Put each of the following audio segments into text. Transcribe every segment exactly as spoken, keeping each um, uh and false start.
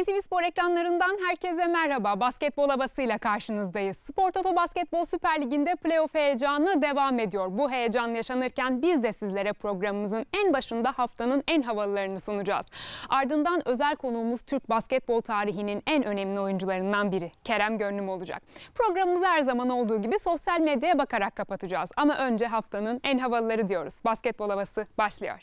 N T V Spor ekranlarından herkese merhaba. Basketbol havasıyla karşınızdayız. Spor Toto Basketbol Süper Ligi'nde playoff heyecanı devam ediyor. Bu heyecan yaşanırken biz de sizlere programımızın en başında haftanın en havalılarını sunacağız. Ardından özel konuğumuz Türk basketbol tarihinin en önemli oyuncularından biri Kerem Gönlüm olacak. Programımızı her zaman olduğu gibi sosyal medyaya bakarak kapatacağız. Ama önce haftanın en havalıları diyoruz. Basketbol havası başlıyor.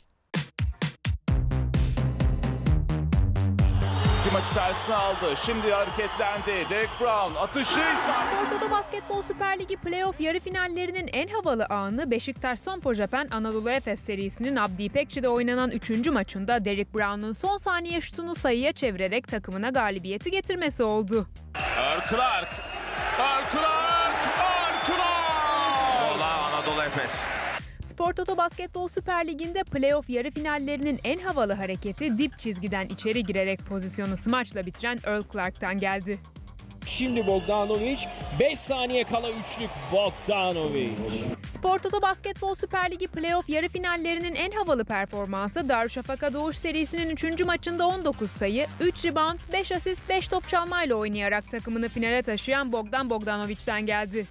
Maçı karşısına aldı. Şimdi hareketlendi. Derek Brown atışı. Spor Toto Basketbol Süper Ligi playoff yarı finallerinin en havalı anı Beşiktaş Sompo Japan Anadolu Efes serisinin Abdi İpekçi'de oynanan üçüncü maçında Derek Brown'un son saniye şutunu sayıya çevirerek takımına galibiyeti getirmesi oldu. Earl Clark. Earl Clark. Earl Clark. Ola Anadolu Efes. Spor Toto Basketbol Süper Ligi'nde playoff yarı finallerinin en havalı hareketi dip çizgiden içeri girerek pozisyonu smaçla bitiren Earl Clark'tan geldi. Şimdi Bogdanovic, beş saniye kala üçlük Bogdanovic. Spor Toto Basketbol Süper Ligi playoff yarı finallerinin en havalı performansı Darüşşafaka Doğuş serisinin üçüncü maçında on dokuz sayı, üç rebound, beş asist, beş top çalmayla oynayarak takımını finale taşıyan Bogdan Bogdanovic'ten geldi.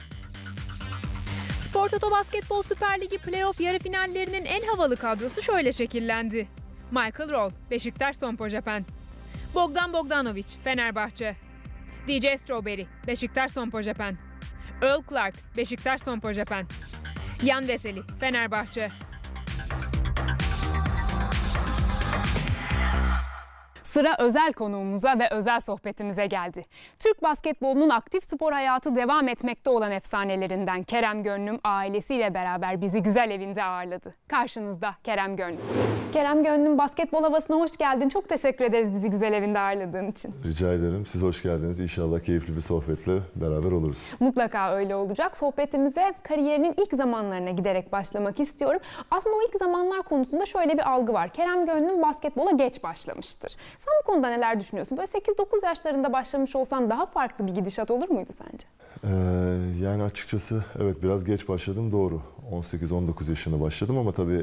Spor Toto Basketbol Süper Ligi playoff yarı finallerinin en havalı kadrosu şöyle şekillendi. Michael Roll, Beşiktaş Sompo Japan. Bogdan Bogdanovic, Fenerbahçe. D J Strawberry, Beşiktaş Sompo Japan. Earl Clark, Beşiktaş Sompo Japan. Yan Veseli, Fenerbahçe. Sıra özel konuğumuza ve özel sohbetimize geldi. Türk basketbolunun aktif spor hayatı devam etmekte olan efsanelerinden Kerem Gönlüm ailesiyle beraber bizi güzel evinde ağırladı. Karşınızda Kerem Gönlüm. Kerem Gönlüm, basketbol havasına hoş geldin. Çok teşekkür ederiz bizi güzel evinde ağırladığın için. Rica ederim. Siz hoş geldiniz. İnşallah keyifli bir sohbetle beraber oluruz. Mutlaka öyle olacak. Sohbetimize kariyerinin ilk zamanlarına giderek başlamak istiyorum. Aslında o ilk zamanlar konusunda şöyle bir algı var. Kerem Gönlüm basketbola geç başlamıştır. Sen bu konuda neler düşünüyorsun? Böyle sekiz dokuz yaşlarında başlamış olsan daha farklı bir gidişat olur muydu sence? Ee, yani açıkçası evet biraz geç başladım, doğru. on sekiz on dokuz yaşında başladım ama tabii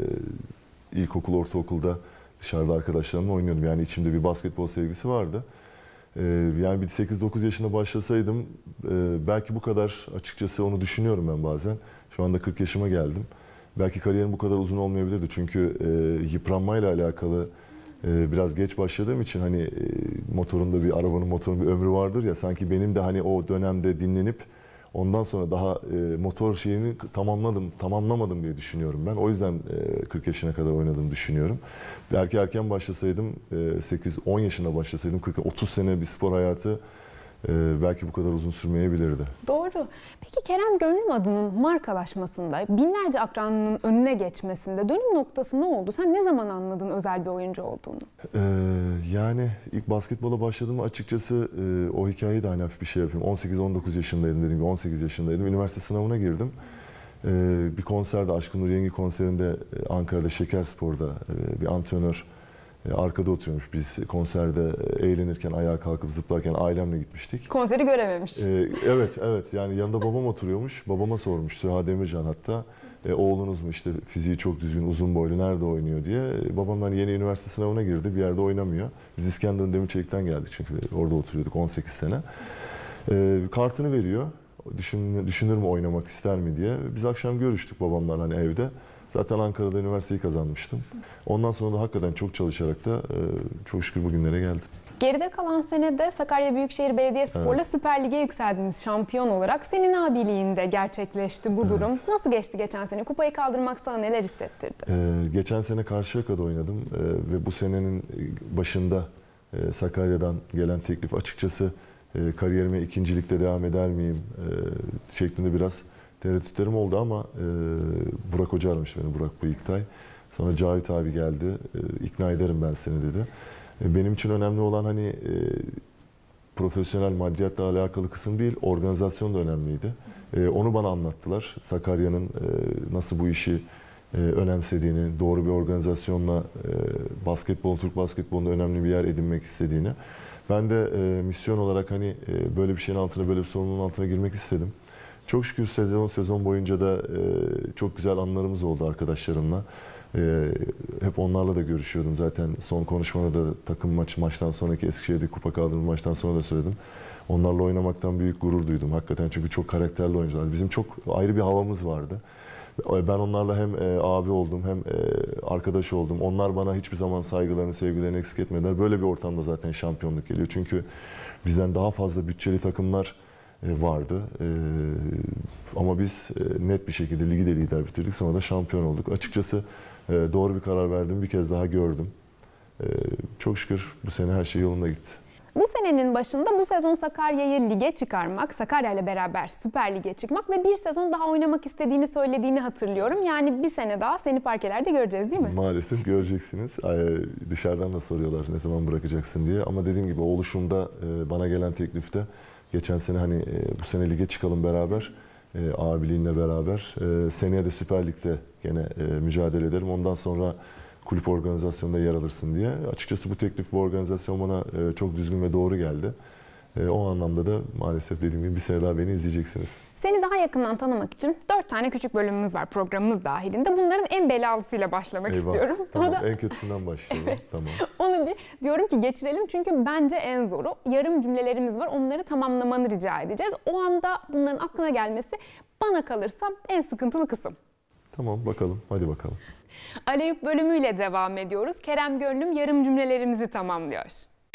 e, ilkokul, ortaokulda dışarıda arkadaşlarımla oynuyordum. Yani içimde bir basketbol sevgisi vardı. Ee, yani bir sekiz dokuz yaşında başlasaydım e, belki bu kadar, açıkçası onu düşünüyorum ben bazen. Şu anda kırk yaşıma geldim. Belki kariyerim bu kadar uzun olmayabilirdi çünkü e, yıpranmayla alakalı biraz geç başladığım için hani motorunda bir arabanın motorun bir ömrü vardır ya, sanki benim de hani o dönemde dinlenip ondan sonra daha motor şeyini tamamladım tamamlamadım diye düşünüyorum ben. O yüzden kırk yaşına kadar oynadığımı düşünüyorum. Belki erken başlasaydım, sekiz on yaşında başlasaydım, kırk otuz sene bir spor hayatı belki bu kadar uzun sürmeyebilirdi. Doğru. Peki Kerem Gönlüm adının markalaşmasında, binlerce akranının önüne geçmesinde dönüm noktası ne oldu? Sen ne zaman anladın özel bir oyuncu olduğunu? Ee, yani ilk basketbola başladığımda açıkçası e, o hikayeyi de hani hafif bir şey yapayım. on sekiz on dokuz yaşındaydım, dediğim gibi on sekiz yaşındaydım. Üniversite sınavına girdim. Ee, bir konserde, Aşkın Nur Yengi konserinde Ankara'da Şekerspor'da e, bir antrenör arkada oturuyormuş. Biz konserde eğlenirken, ayağa kalkıp zıplarken ailemle gitmiştik. Konseri görememiş. Ee, evet, evet. Yani yanında babam oturuyormuş. Babama sormuş, Süha Demircan hatta. E, oğlunuz mu işte, fiziği çok düzgün, uzun boylu, nerede oynuyor diye. E, babam hani yeni üniversite sınavına girdi, bir yerde oynamıyor. Biz İskenderun Demirçelik'ten geldik çünkü orada oturuyorduk on sekiz sene. E, kartını veriyor. Düşün, düşünür mü, oynamak ister mi diye. Biz akşam görüştük babamla hani evde. Zaten Ankara'da üniversiteyi kazanmıştım. Ondan sonra da hakikaten çok çalışarak da çok şükür bugünlere geldim. Geride kalan senede Sakarya Büyükşehir Belediyespor'la evet. Süper Lig'e yükseldiniz şampiyon olarak. Senin abiliğinde gerçekleşti bu durum. Evet. Nasıl geçti geçen sene? Kupayı kaldırmak sana neler hissettirdi? Ee, geçen sene Karşıyaka'da oynadım ee, ve bu senenin başında e, Sakarya'dan gelen teklif açıkçası e, kariyerime ikincilikte devam eder miyim e, şeklinde biraz tereddütlerim oldu ama e, Burak Hoca aramış beni, Burak Bıyıktay. Sonra Cavit abi geldi, e, ikna ederim ben seni dedi. E, benim için önemli olan hani e, profesyonel maddiyatla alakalı kısım değil, organizasyon da önemliydi. E, onu bana anlattılar. Sakarya'nın e, nasıl bu işi e, önemsediğini, doğru bir organizasyonla e, basketbol, Türk basketbolunda önemli bir yer edinmek istediğini. Ben de e, misyon olarak hani e, böyle bir şeyin altına, böyle bir sorunun altına girmek istedim. Çok şükür sezon sezon boyunca da e, çok güzel anılarımız oldu arkadaşlarımla. Ee, hep onlarla da görüşüyordum. Zaten son konuşmada da takım maç maçtan sonraki Eskişehir'de kupa kaldığım maçtan sonra da söyledim. Onlarla oynamaktan büyük gurur duydum hakikaten, çünkü çok karakterli oyuncular. Bizim çok ayrı bir havamız vardı. Ben onlarla hem e, abi oldum hem e, arkadaş oldum. Onlar bana hiçbir zaman saygılarını, sevgilerini eksik etmediler. Böyle bir ortamda zaten şampiyonluk geliyor. Çünkü bizden daha fazla bütçeli takımlar e, vardı. E, ama biz e, net bir şekilde ligi de lider bitirdik. Sonra da şampiyon olduk. Açıkçası e, doğru bir karar verdiğimi bir kez daha gördüm. E, çok şükür bu sene her şey yolunda gitti. Bu senenin başında bu sezon Sakarya'yı lige çıkarmak, Sakarya ile beraber Süper Lig'e çıkmak ve bir sezon daha oynamak istediğini söylediğini hatırlıyorum. Yani bir sene daha seni parkelerde göreceğiz değil mi? Maalesef göreceksiniz. Dışarıdan da soruyorlar ne zaman bırakacaksın diye. Ama dediğim gibi oluşumda bana gelen teklifte geçen sene hani bu sene lige çıkalım beraber, abiliğinle beraber. Seneye de Süper Lig'de gene mücadele ederim. Ondan sonra kulüp organizasyonunda yer alırsın diye. Açıkçası bu teklif, bu organizasyon bana çok düzgün ve doğru geldi. O anlamda da maalesef dediğim gibi bir sene daha beni izleyeceksiniz. Seni daha yakından tanımak için dört tane küçük bölümümüz var programımız dahilinde. Bunların en belalısıyla başlamak Eyvah. istiyorum. Tamam, o da... en kötüsünden başlayalım. Evet. Tamam. Onu bir diyorum ki geçirelim, çünkü bence en zoru. Yarım cümlelerimiz var, onları tamamlamanı rica edeceğiz. O anda bunların aklına gelmesi bana kalırsa en sıkıntılı kısım. Tamam, bakalım. Hadi bakalım. Aleyüp bölümüyle devam ediyoruz. Kerem Gönlüm yarım cümlelerimizi tamamlıyor.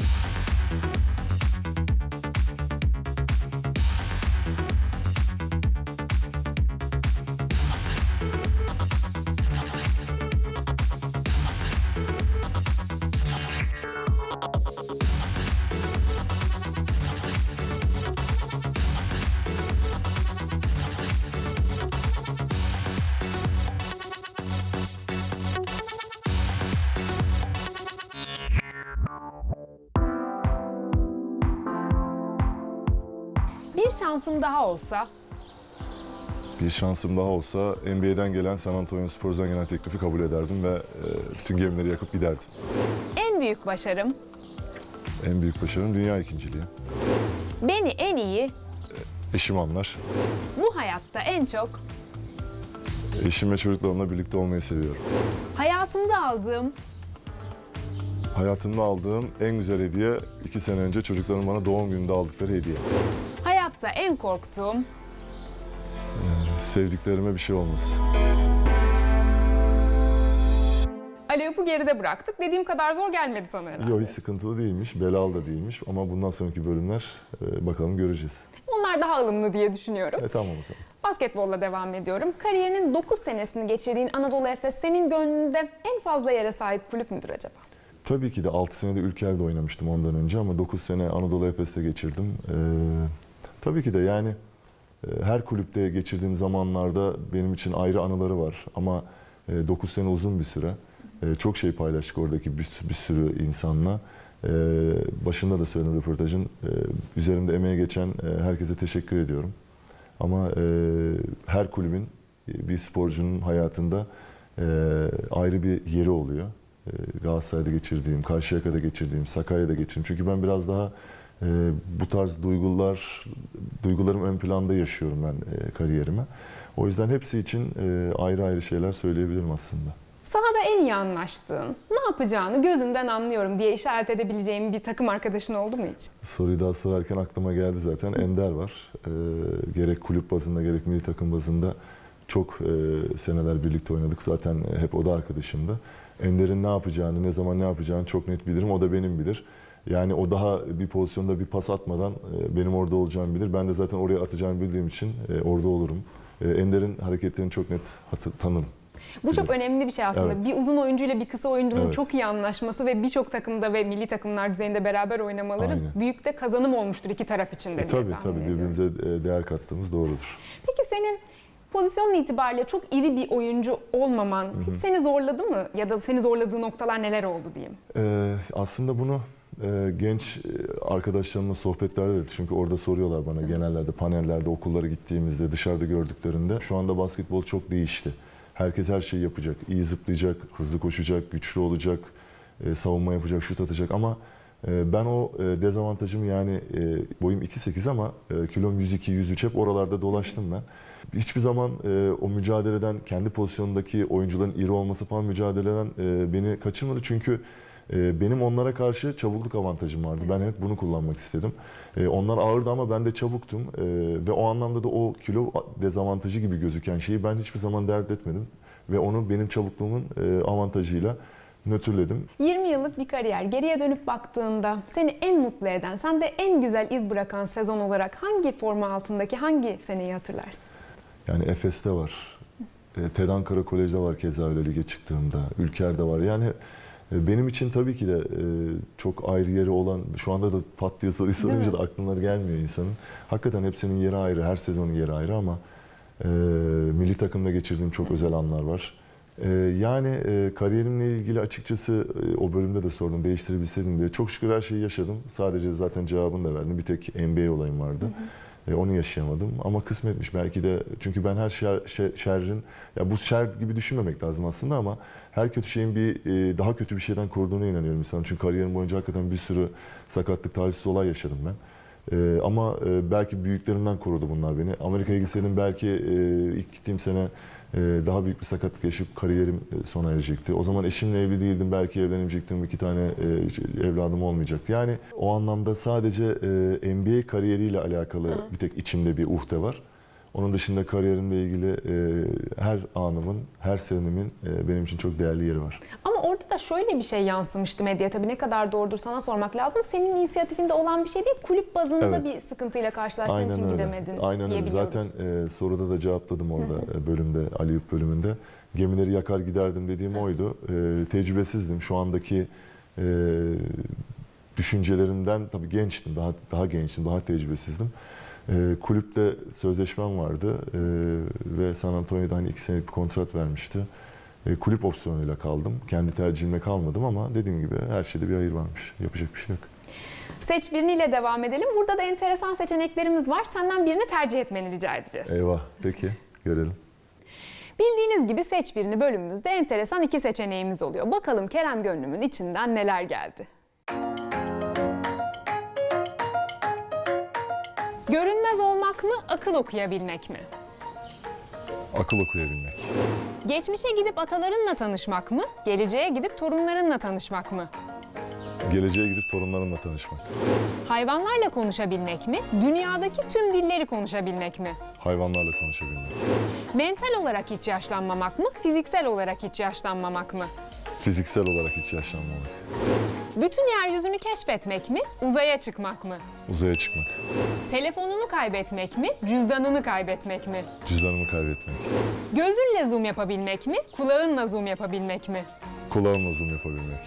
Bir şansım daha olsa, Bir şansım daha olsa N B A'den gelen, San Antonio Spurs'dan gelen teklifi kabul ederdim ve bütün gemileri yakıp giderdim. en büyük başarım, En büyük başarım dünya ikinciliği. beni en iyi, Eşim anlar. bu hayatta en çok, Eşim ve çocuklarımla birlikte olmayı seviyorum. hayatımda aldığım, Hayatımda aldığım en güzel hediye, iki sene önce çocuklarım bana doğum gününde aldıkları hediye. hayatta en korktuğum, Sevdiklerime bir şey olmasın. Aleyup'u geride bıraktık. Dediğim kadar zor gelmedi sana herhalde. Yok, hiç sıkıntılı değilmiş, belalı da değilmiş ama bundan sonraki bölümler e, bakalım göreceğiz. Onlar daha ılımlı diye düşünüyorum. E tamam o zaman. Basketbolla devam ediyorum. Kariyerinin dokuz senesini geçirdiğin Anadolu Efes senin gönlünde en fazla yere sahip kulüp müdür acaba? Tabii ki de altı senede Ülker'de oynamıştım ondan önce ama dokuz sene Anadolu Efes'te geçirdim. Ee, tabii ki de yani e, her kulüpte geçirdiğim zamanlarda benim için ayrı anıları var. Ama e, dokuz sene uzun bir süre. E, çok şey paylaştık oradaki bir, bir sürü insanla. E, başında da söyledim röportajın. E, üzerimde emeği geçen e, herkese teşekkür ediyorum. Ama e, her kulübün, bir sporcunun hayatında e, ayrı bir yeri oluyor. Galatasaray'da geçirdiğim, Karşıyaka'da geçirdiğim, Sakarya'da geçirdiğim. Çünkü ben biraz daha e, bu tarz duygular, duygularım ön planda yaşıyorum ben e, kariyerime. O yüzden hepsi için e, ayrı ayrı şeyler söyleyebilirim aslında. Sahada en iyi anlaştığın, ne yapacağını gözünden anlıyorum diye işaret edebileceğim bir takım arkadaşın oldu mu hiç? Soruyu daha sorarken aklıma geldi zaten. Ender var. E, gerek kulüp bazında gerek milli takım bazında çok e, seneler birlikte oynadık. Zaten hep o da arkadaşımdı. Ender'in ne yapacağını, ne zaman ne yapacağını çok net bilirim. O da benim bilir. Yani o daha bir pozisyonda bir pas atmadan benim orada olacağımı bilir. Ben de zaten oraya atacağımı bildiğim için orada olurum. Ender'in hareketlerini çok net tanırım. Bu çok önemli bir şey aslında. Evet. Bir uzun oyuncuyla bir kısa oyuncunun Evet. çok iyi anlaşması ve birçok takımda ve milli takımlar düzeyinde beraber oynamaları Aynen. büyük de kazanım olmuştur iki taraf için de E, diye tabii tahmin tabii ediyorum. birbirimize değer kattığımız doğrudur. Peki senin pozisyon itibariyle çok iri bir oyuncu olmaman hiç seni zorladı mı? Ya da seni zorladığı noktalar neler oldu diyeyim? Ee, aslında bunu e, genç arkadaşlarımla sohbetlerde de, çünkü orada soruyorlar bana genellerde, panellerde, okullara gittiğimizde, dışarıda gördüklerinde. Şu anda basketbol çok değişti. Herkes her şeyi yapacak. İyi zıplayacak, hızlı koşacak, güçlü olacak, e, savunma yapacak, şut atacak ama E, ben o e, dezavantajımı yani e, boyum iki sekiz ama e, kilom yüz iki yüz üç hep oralarda dolaştım ben. Hiçbir zaman e, o mücadeleden, kendi pozisyonundaki oyuncuların iri olması falan mücadeleden e, beni kaçırmadı. Çünkü e, benim onlara karşı çabukluk avantajım vardı. Ben hep bunu kullanmak istedim. E, onlar ağırdı ama ben de çabuktum. E, ve o anlamda da o kilo dezavantajı gibi gözüken şeyi ben hiçbir zaman dert etmedim. Ve onu benim çabukluğumun e, avantajıyla nötrledim. yirmi yıllık bir kariyer. Geriye dönüp baktığında seni en mutlu eden, sende en güzel iz bırakan sezon olarak hangi forma altındaki hangi seneyi hatırlarsın? Yani Efes'te var. E, TED Ankara Kolej'de var keza öyle lige çıktığımda. Ülker'de var. Yani e, benim için tabii ki de e, çok ayrı yeri olan, şu anda da pat diye soruyu sorunca da aklına gelmiyor insanın. Hakikaten hepsinin yeri ayrı, her sezonun yeri ayrı ama e, milli takımda geçirdiğim çok özel anlar var. E, yani e, kariyerimle ilgili açıkçası e, o bölümde de sordum, değiştirebilseydim diye. Çok şükür her şeyi yaşadım. Sadece zaten cevabını da verdim. Bir tek N B A olayım vardı. Hı hı. E, onu yaşayamadım ama kısmetmiş belki de, çünkü ben her şer, şer, şerrin, ya bu şer gibi düşünmemek lazım aslında ama her kötü şeyin bir e, daha kötü bir şeyden koruduğuna inanıyorum insanın. Çünkü kariyerim boyunca hakikaten bir sürü sakatlık, talihsiz olay yaşadım ben. E, ama e, belki büyüklerimden korudu bunlar beni. Amerika'ya gitseydim belki e, ilk gittiğim sene e, daha büyük bir sakatlık yaşayıp kariyerim e, sona erecekti. O zaman eşimle evli değildim, belki evlenemeyecektim, iki tane e, evladım olmayacaktı. Yani o anlamda sadece e, N B A kariyeriyle alakalı Hı. bir tek içimde bir uhde var. Onun dışında kariyerimle ilgili e, her anımın, her senenimin e, benim için çok değerli yeri var. Ama orada da şöyle bir şey yansımıştı medyaya, tabii ne kadar doğrudur sana sormak lazım. Senin inisiyatifinde olan bir şey değil, kulüp bazında evet. da bir sıkıntıyla karşılaştığın Aynen için öyle. gidemedin Aynen öyle. Zaten e, soruda da cevapladım orada Hı-hı. bölümde, Aliyup bölümünde. Gemileri yakar giderdim dediğim Hı. oydu. E, tecrübesizdim. Şu andaki e, düşüncelerimden, tabii gençtim, daha daha gençtim, daha tecrübesizdim. E, kulüpte sözleşmem vardı e, ve San Antonio'da hani iki senelik bir kontrat vermişti. E, kulüp opsiyonuyla kaldım. Kendi tercihimle kalmadım ama dediğim gibi her şeyde bir hayır varmış. Yapacak bir şey yok. Seç biriniyle devam edelim. Burada da enteresan seçeneklerimiz var. Senden birini tercih etmeni rica edeceğiz. Eyvah. Peki. Görelim. Bildiğiniz gibi seç birini bölümümüzde enteresan iki seçeneğimiz oluyor. Bakalım Kerem Gönlüm'ün içinden neler geldi. Görünmez olmak mı, akıl okuyabilmek mi? Akıl okuyabilmek. Geçmişe gidip atalarınla tanışmak mı, geleceğe gidip torunlarınla tanışmak mı? Geleceğe gidip torunlarınla tanışmak. Hayvanlarla konuşabilmek mi, dünyadaki tüm dilleri konuşabilmek mi? Hayvanlarla konuşabilmek. Mental olarak hiç yaşlanmamak mı, fiziksel olarak hiç yaşlanmamak mı? Fiziksel olarak hiç yaşlanmamak. Bütün yeryüzünü keşfetmek mi, uzaya çıkmak mı? Uzaya çıkmak. Telefonunu kaybetmek mi, cüzdanını kaybetmek mi? Cüzdanımı kaybetmek. Gözünle zoom yapabilmek mi, kulağınla zoom yapabilmek mi? Kulağımla zoom yapabilmek.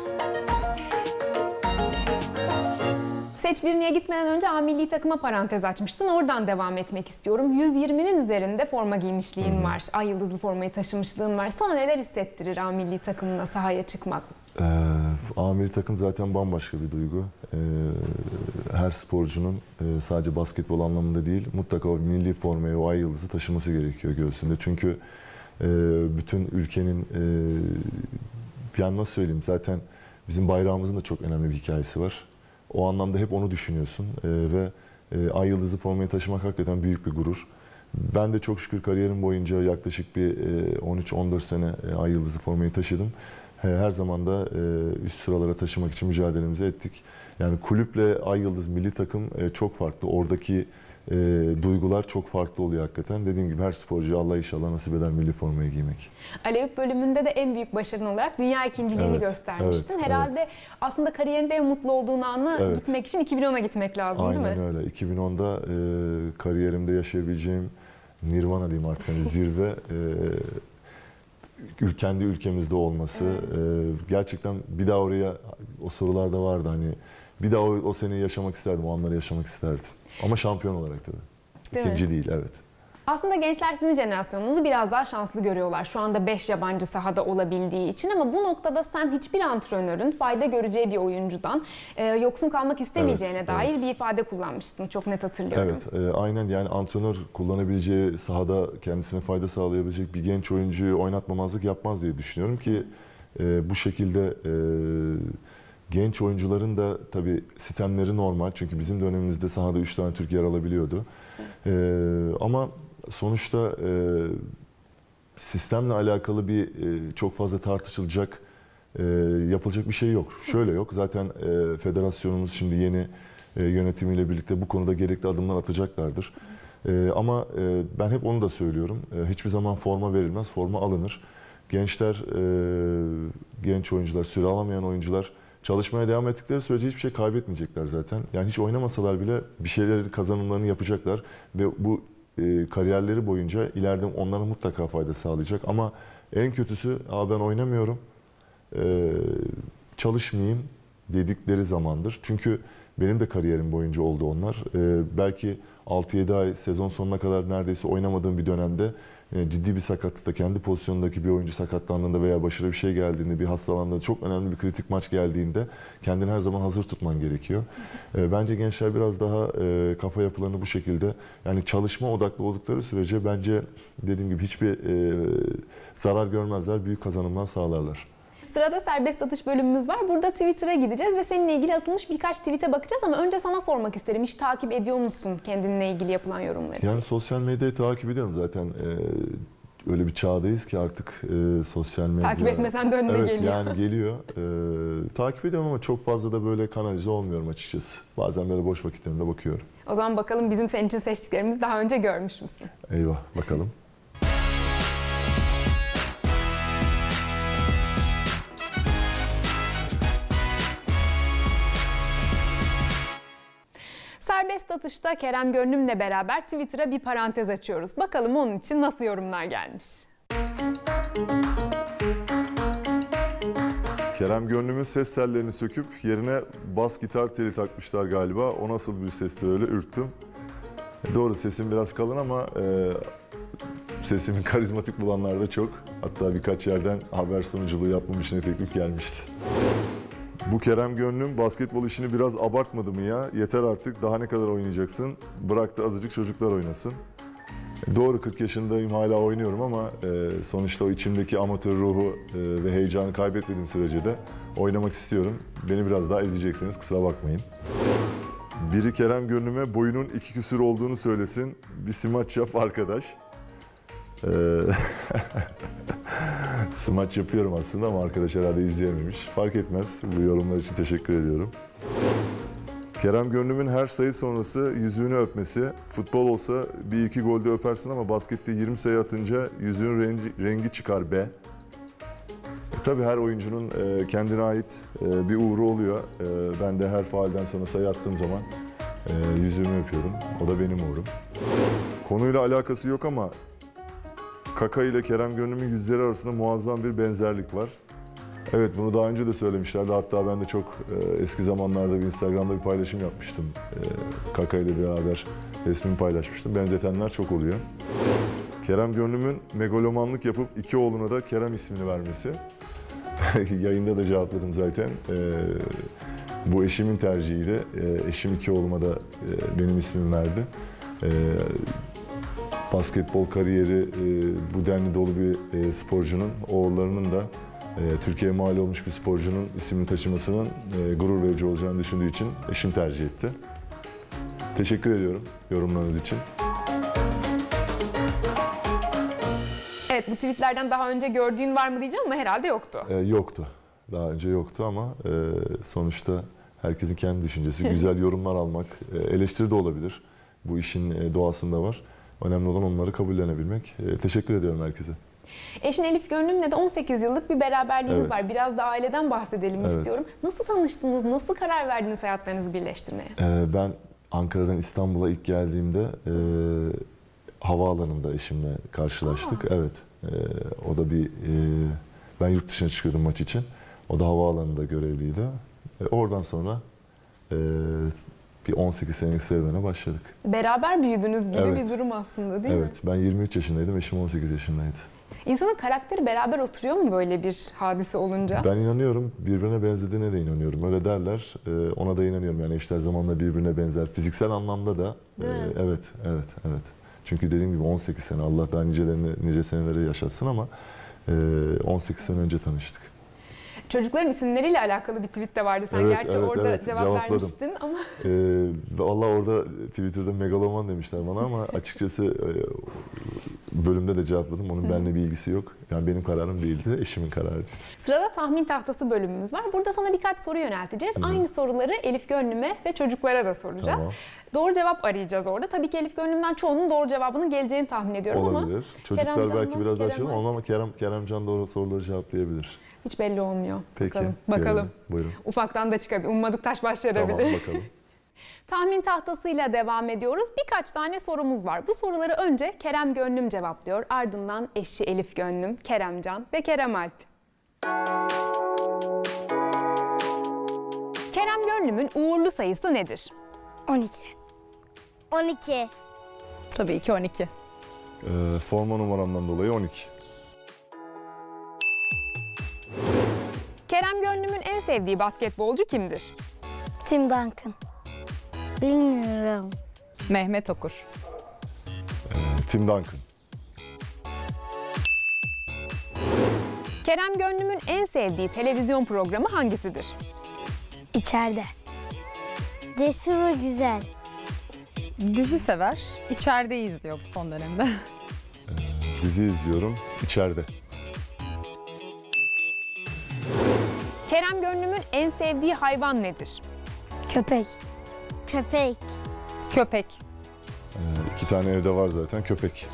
Seç birine gitmeden önce A milli takıma parantez açmıştın. Oradan devam etmek istiyorum. yüz yirminin üzerinde forma giymişliğin Hı-hı. var. Ay yıldızlı formayı taşımışlığın var. Sana neler hissettirir A milli takımına sahaya çıkmak? Ee, A milli takım zaten bambaşka bir duygu. Ee, her sporcunun e, sadece basketbol anlamında değil, mutlaka o milli formayı, o ay yıldızı taşıması gerekiyor göğsünde. Çünkü e, bütün ülkenin, e, yani nasıl söyleyeyim, zaten bizim bayrağımızın da çok önemli bir hikayesi var. O anlamda hep onu düşünüyorsun e, ve e, ay yıldızlı formayı taşımak hakikaten büyük bir gurur. Ben de çok şükür kariyerim boyunca yaklaşık bir e, on üç on dört sene e, ay yıldızlı formayı taşıdım. Her zaman da üst sıralara taşımak için mücadelemizi ettik. Yani kulüple Ay Yıldız milli takım çok farklı. Oradaki e, duygular çok farklı oluyor hakikaten. Dediğim gibi her sporcu Allah inşallah nasip eder milli formayı giymek. Aleyhüp bölümünde de en büyük başarın olarak dünya ikinciliğini evet, göstermiştin. Evet, Herhalde evet. aslında kariyerinde en mutlu olduğun anı evet. gitmek için iki bin ona gitmek lazım Aynen değil mi? Aynen öyle. iki bin onda e, kariyerimde yaşayabileceğim Nirvana diyeyim artık, hani zirve. E, kendi ülkemizde olması, evet. e, gerçekten bir daha oraya, o sorularda vardı hani, bir daha o, o seneyi yaşamak isterdim, o anları yaşamak isterdim. Ama şampiyon olarak tabii. Değil İkinci mi? Değil, evet. Aslında gençler sizin jenerasyonunuzu biraz daha şanslı görüyorlar. Şu anda beş yabancı sahada olabildiği için, ama bu noktada sen hiçbir antrenörün fayda göreceği bir oyuncudan e, yoksun kalmak istemeyeceğine evet, dair evet. bir ifade kullanmıştın. Çok net hatırlıyorum. Evet, e, aynen, yani antrenör kullanabileceği, sahada kendisine fayda sağlayabilecek bir genç oyuncuyu oynatmamazlık yapmaz diye düşünüyorum ki e, bu şekilde e, genç oyuncuların da tabii sistemleri normal. Çünkü bizim dönemimizde sahada üç tane Türk yer alabiliyordu. E, ama sonuçta e, sistemle alakalı bir e, çok fazla tartışılacak, e, yapılacak bir şey yok. Şöyle yok. Zaten e, federasyonumuz şimdi yeni e, yönetimiyle birlikte bu konuda gerekli adımlar atacaklardır. E, ama e, ben hep onu da söylüyorum. E, hiçbir zaman forma verilmez, forma alınır. Gençler, e, genç oyuncular, süre alamayan oyuncular çalışmaya devam ettikleri sürece hiçbir şey kaybetmeyecekler zaten. Yani hiç oynamasalar bile bir şeyleri, kazanımlarını yapacaklar ve bu e, kariyerleri boyunca ileride onlara mutlaka fayda sağlayacak. Ama en kötüsü, "Aa, ben oynamıyorum, e, çalışmayayım" dedikleri zamandır. Çünkü benim de kariyerim boyunca oldu onlar. E, belki altı yedi ay, sezon sonuna kadar neredeyse oynamadığım bir dönemde e, ciddi bir sakatlıkta, kendi pozisyonundaki bir oyuncu sakatlandığında veya başına bir şey geldiğinde, bir hastalandığında, çok önemli bir kritik maç geldiğinde kendini her zaman hazır tutman gerekiyor. E, bence gençler biraz daha e, kafa yapılarını bu şekilde, yani çalışma odaklı oldukları sürece bence dediğim gibi hiçbir e, zarar görmezler, büyük kazanımlar sağlarlar. Sırada serbest atış bölümümüz var. Burada Twitter'a gideceğiz ve seninle ilgili atılmış birkaç tweet'e bakacağız ama önce sana sormak isterim. Hiç takip ediyor musun kendinle ilgili yapılan yorumları? Yani sosyal medyayı takip ediyorum zaten. Ee, öyle bir çağdayız ki artık e, sosyal medya... Takip etmesen de önüne evet, geliyor. yani geliyor. Ee, takip ediyorum ama çok fazla da böyle kanalize olmuyorum açıkçası. Bazen böyle boş vakitlerimde bakıyorum. O zaman bakalım bizim senin için seçtiklerimizi daha önce görmüş müsün? Eyvah, bakalım. Serbest atışta Kerem Gönlüm'le beraber Twitter'a bir parantez açıyoruz. Bakalım onun için nasıl yorumlar gelmiş. Kerem Gönlüm'ün ses tellerini söküp yerine bas gitar teli takmışlar galiba. O nasıl bir sestir öyle, ürktüm. E, doğru, sesim biraz kalın ama e, sesimi karizmatik bulanlar da çok. Hatta birkaç yerden haber sunuculuğu yapmam için teklif gelmişti. Bu Kerem Gönlüm basketbol işini biraz abartmadı mı ya? Yeter artık, daha ne kadar oynayacaksın? Bırak da azıcık çocuklar oynasın. Doğru, kırk yaşındayım, hala oynuyorum ama e, sonuçta o içimdeki amatör ruhu e, ve heyecanı kaybetmediğim sürece de oynamak istiyorum. Beni biraz daha izleyeceksiniz, kusura bakmayın. Biri Kerem Gönlüm'e boyunun iki küsür olduğunu söylesin, bir smaç yap arkadaş. Ee, smaç yapıyorum aslında ama arkadaş herhalde izleyememiş. Fark etmez, bu yorumlar için teşekkür ediyorum. Kerem Gönlüm'ün her sayı sonrası yüzüğünü öpmesi. Futbol olsa bir iki golde öpersin ama baskette yirmi sayı atınca yüzüğün rengi, rengi çıkar be. E, tabii her oyuncunun e, kendine ait e, bir uğru oluyor. E, ben de her faalden sonra sayı attığım zaman e, yüzüğümü öpüyorum. O da benim uğrum. Konuyla alakası yok ama Kaka ile Kerem Gönlüm'ün yüzleri arasında muazzam bir benzerlik var. Evet, bunu daha önce de söylemişlerdi. Hatta ben de çok e, eski zamanlarda bir Instagram'da bir paylaşım yapmıştım. E, Kaka ile beraber resmimi paylaşmıştım. Benzetenler çok oluyor. Kerem Gönlüm'ün megalomanlık yapıp iki oğluna da Kerem ismini vermesi. Yayında da cevapladım zaten. E, bu eşimin tercihiydi. E, eşim iki oğluma da e, benim ismimi verdi. E, basketbol kariyeri e, bu denli dolu bir e, sporcunun, oğullarının da e, Türkiye'ye mal olmuş bir sporcunun ismini taşımasının e, gurur verici olacağını düşündüğü için eşim tercih etti. Teşekkür ediyorum yorumlarınız için. Evet, bu tweetlerden daha önce gördüğün var mı diyeceğim ama herhalde yoktu. E, yoktu. Daha önce yoktu ama e, sonuçta herkesin kendi düşüncesi. Güzel yorumlar almak, e, eleştiri de olabilir. Bu işin e, doğasında var. Önemli olan onları kabullenebilmek. E, teşekkür ediyorum herkese. Eşin Elif Gönlüm'le de on sekiz yıllık bir beraberliğiniz Evet. var. Biraz da aileden bahsedelim Evet. istiyorum. Nasıl tanıştınız? Nasıl karar verdiniz hayatlarınızı birleştirmeye? E, ben Ankara'dan İstanbul'a ilk geldiğimde e, havaalanında eşimle karşılaştık. Aa. Evet. E, o da bir... E, ben yurt dışına çıkıyordum maç için. O da havaalanında görevliydi. E, oradan sonra e, bir on sekiz senelik serüvene başladık. Beraber büyüdünüz gibi Evet. bir durum aslında, değil Evet, mi? ben yirmi üç yaşındaydım, eşim on sekiz yaşındaydı. İnsanın karakteri beraber oturuyor mu böyle bir hadise olunca? Ben inanıyorum, birbirine benzediğine de inanıyorum. Öyle derler, e, ona da inanıyorum. Yani eşler zamanla birbirine benzer. Fiziksel anlamda da, e, evet, evet, evet. Çünkü dediğim gibi on sekiz sene, Allah daha nicelerini, nice seneleri yaşatsın ama e, on sekiz sene önce tanıştık. Çocukların isimleriyle alakalı bir tweet de vardı. Sen Evet, gerçi evet, orada evet, cevap cevapladım. vermiştin ama. Ee, Valla orada Twitter'da megaloman demişler bana ama açıkçası e, bölümde de cevapladım. Onun benimle bir ilgisi yok. Yani benim kararım değildi, eşimin kararıydı. Sırada tahmin tahtası bölümümüz var. Burada sana birkaç soru yönelteceğiz. Hı-hı. Aynı soruları Elif Gönlüm'e ve çocuklara da soracağız. Tamam. Doğru cevap arayacağız orada. Tabii ki Elif Gönlüm'den çoğunun doğru cevabının geleceğini tahmin ediyorum Olabilir. ama. Olabilir. Çocuklar Kerem belki Can'la biraz daha Kerem şey Alp. ama Kerem, Keremcan doğru soruları cevaplayabilir. Hiç belli olmuyor. Peki. Bakalım. Bakalım. Görelim. Buyurun. Ufaktan da çıkabilir. Ummadık taş başlayabilir. Tamam bakalım. Tahmin tahtasıyla devam ediyoruz. Birkaç tane sorumuz var. Bu soruları önce Kerem Gönlüm cevaplıyor. Ardından eşi Elif Gönlüm, Keremcan ve Kerem Alp. Kerem Gönlüm'ün uğurlu sayısı nedir? on iki. on iki. Tabii ki on iki. Ee, forma numaramdan dolayı on iki. Kerem Gönlüm'ün en sevdiği basketbolcu kimdir? Tim Duncan. Bilmiyorum. Mehmet Okur. Ee, Tim Duncan. Kerem Gönlüm'ün en sevdiği televizyon programı hangisidir? İçeride. Cesur ve güzel. Dizi sever. İçeride izliyor bu son dönemde. Dizi izliyorum. İçeride. Kerem Gönlüm'ün en sevdiği hayvan nedir? Köpek. Köpek. Köpek. Ee, iki tane evde var zaten. Köpek.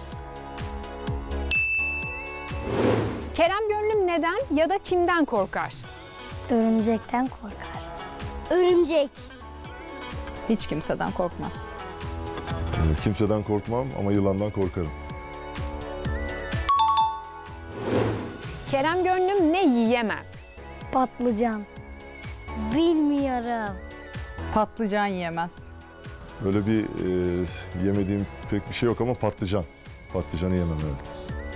Kerem Gönlüm neden ya da kimden korkar? Örümcekten korkar. Örümcek. Hiç kimseden korkmaz. Ee, kimseden korkmam ama yılandan korkarım. Kerem Gönlüm ne yiyemez? Patlıcan. Bilmiyorum. Patlıcan yiyemez. Öyle bir e, yemediğim pek bir şey yok ama patlıcan. Patlıcanı yemem evet.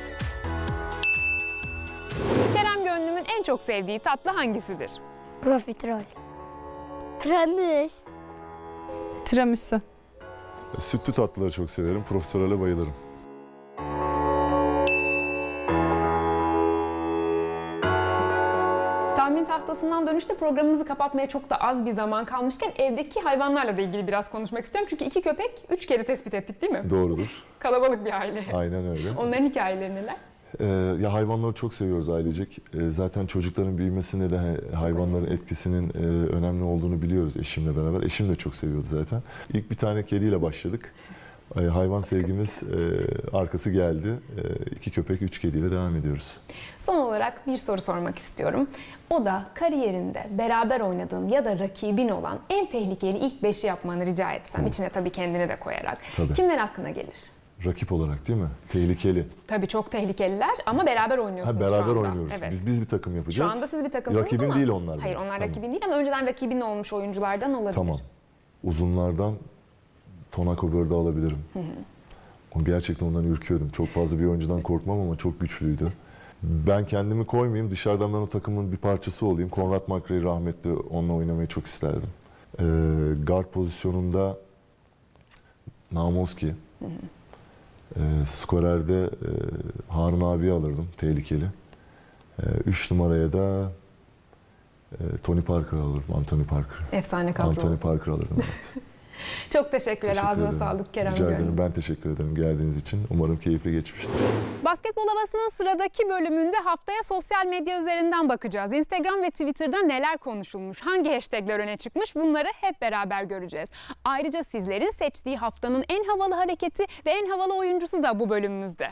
Kerem Gönlüm'ün en çok sevdiği tatlı hangisidir? Profiterol. Tramus. Tiramisu. Sütlü tatlıları çok severim. Profiterole bayılırım. Tahmin tahtasından dönüşte programımızı kapatmaya çok da az bir zaman kalmışken evdeki hayvanlarla da ilgili biraz konuşmak istiyorum. Çünkü iki köpek üç kere tespit ettik değil mi? Doğrudur. Kalabalık bir aile. Aynen öyle. Onların hikayeleri neler? Ee, ya hayvanları çok seviyoruz ailecek. Ee, zaten çocukların büyümesinde de he- hayvanların etkisinin e, önemli olduğunu biliyoruz eşimle beraber. Eşim de çok seviyordu zaten. İlk bir tane kediyle başladık. Ee, hayvan sevgimiz e, arkası geldi. E, iki köpek, üç kediyle devam ediyoruz. Son olarak bir soru sormak istiyorum. O da kariyerinde beraber oynadığın ya da rakibin olan en tehlikeli ilk beşi yapmanı rica etsem. İçine tabii kendini de koyarak. Tabii. Kimler aklına gelir? Rakip olarak değil mi? Tehlikeli. Tabii çok tehlikeliler ama beraber oynuyorsunuz Ha, şu beraber anda. oynuyoruz. Evet. Biz biz bir takım yapacağız. Şu anda siz bir takımsınız Rakibim ama... değil onlar. Hayır benim. onlar Tamam. rakibin değil ama önceden rakibin olmuş oyunculardan olabilir. Tamam. Uzunlardan Tonako Bird'ü alabilirim. Hı hı. O gerçekten ondan ürküyordum. Çok fazla bir oyuncudan korkmam ama çok güçlüydü. Ben kendimi koymayayım, dışarıdan ben o takımın bir parçası olayım. Konrad McRae rahmetli, onunla oynamayı çok isterdim. Ee, guard pozisyonunda Namoski. Hı hı. Ee, skorerde e, Harun abiyi alırdım, tehlikeli. Ee, üç numaraya da e, Tony Parker alırdım, Anthony Parker. Efsane kadro. Anthony Parker alırdım, evet. Çok teşekkürler. Teşekkür Ağzına ederim. sağlık Kerem Rica Gönlüm. ederim. Ben teşekkür ederim geldiğiniz için. Umarım keyifli geçmiştir. Basketbol Havası'nın sıradaki bölümünde haftaya sosyal medya üzerinden bakacağız. Instagram ve Twitter'da neler konuşulmuş, hangi hashtagler öne çıkmış bunları hep beraber göreceğiz. Ayrıca sizlerin seçtiği haftanın en havalı hareketi ve en havalı oyuncusu da bu bölümümüzde.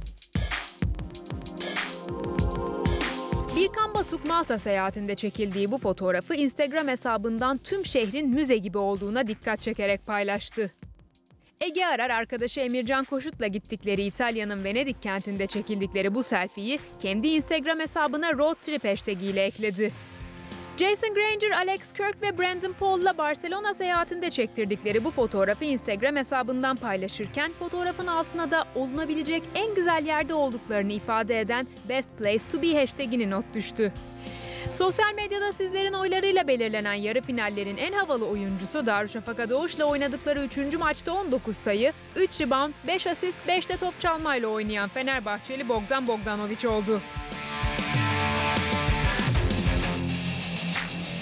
Birkan Batuk Malta seyahatinde çekildiği bu fotoğrafı Instagram hesabından tüm şehrin müze gibi olduğuna dikkat çekerek paylaştı. Ege Arar arkadaşı Emircan Koşut'la gittikleri İtalya'nın Venedik kentinde çekildikleri bu selfie'yi kendi Instagram hesabına road trip hashtag ile ekledi. Jason Granger, Alex Kirk ve Brandon Paul'la Barcelona seyahatinde çektirdikleri bu fotoğrafı Instagram hesabından paylaşırken fotoğrafın altına da olunabilecek en güzel yerde olduklarını ifade eden Best Place to Be hashtag'ini not düştü. Sosyal medyada sizlerin oylarıyla belirlenen yarı finallerin en havalı oyuncusu Darüşşafaka Doğuş'la oynadıkları üçüncü maçta on dokuz sayı, üç rebound, beş asist, beş de top çalmayla oynayan Fenerbahçeli Bogdan Bogdanović oldu.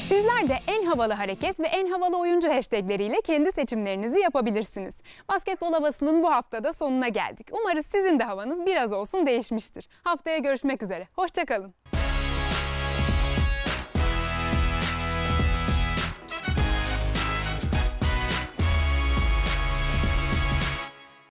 Sizler de en havalı hareket ve en havalı oyuncu hashtagleriyle kendi seçimlerinizi yapabilirsiniz. Basketbol havasının bu haftada sonuna geldik. Umarız sizin de havanız biraz olsun değişmiştir. Haftaya görüşmek üzere. Hoşça kalın.